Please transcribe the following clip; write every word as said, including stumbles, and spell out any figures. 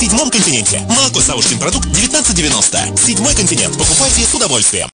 седьмом континенте. Молоко Савушкин продукт девятнадцать девяносто. Седьмой континент. Покупайте с удовольствием.